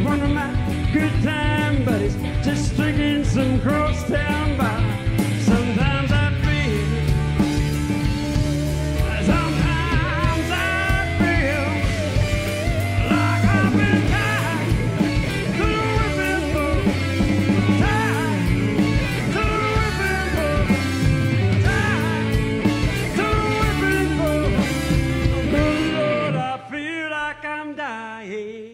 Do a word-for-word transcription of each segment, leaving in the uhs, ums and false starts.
one of my good time buddies, just drinking some crosstown bar. Sometimes I feel, sometimes I feel like I've been tied to the whipping post, tied to the whipping post, tied to the whipping post. Good Lord, I feel like I'm dying.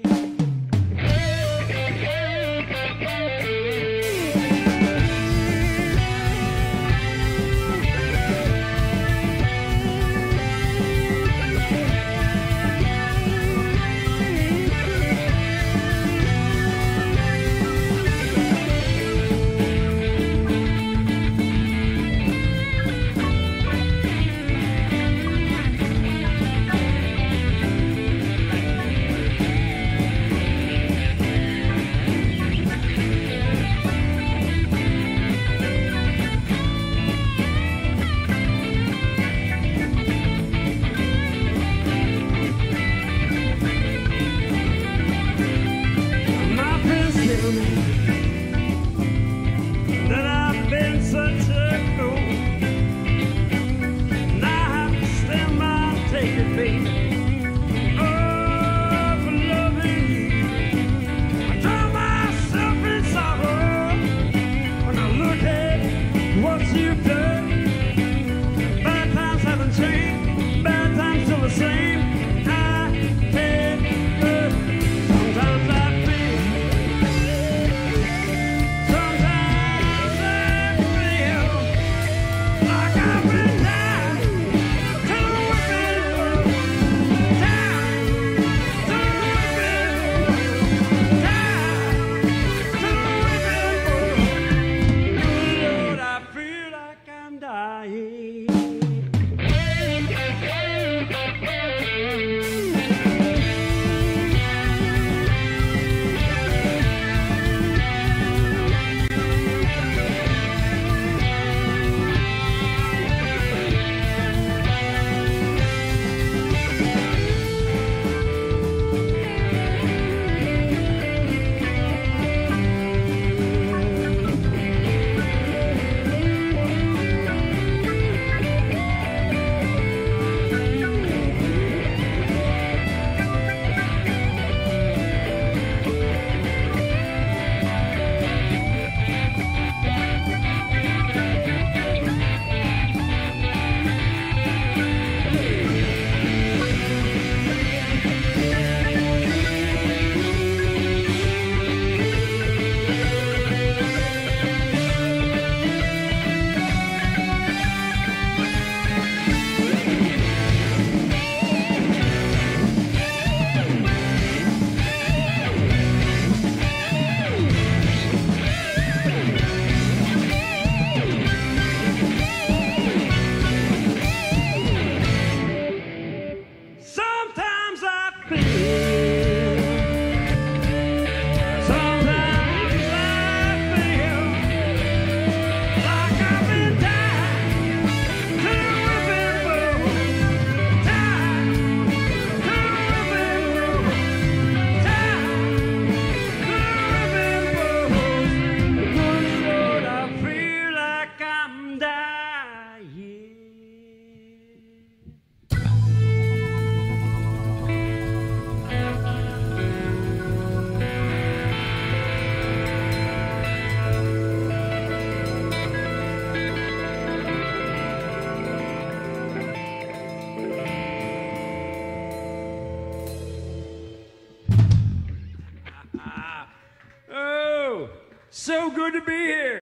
That I've been such a fool. Now I have to stand by and take it, baby. Oh, for loving you. I drown myself in sorrow when I look at what you've done. Bad times haven't changed, bad times still the same. I can't look. Sometimes I dying. So good to be here.